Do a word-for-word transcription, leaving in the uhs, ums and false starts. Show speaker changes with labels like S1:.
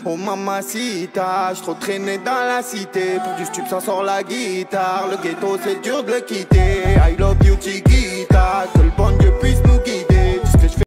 S1: Oh mamacita, j'suis trop traîné dans la cité. Pour du stup ça sort la guitare. Le ghetto c'est dur de le quitter. I love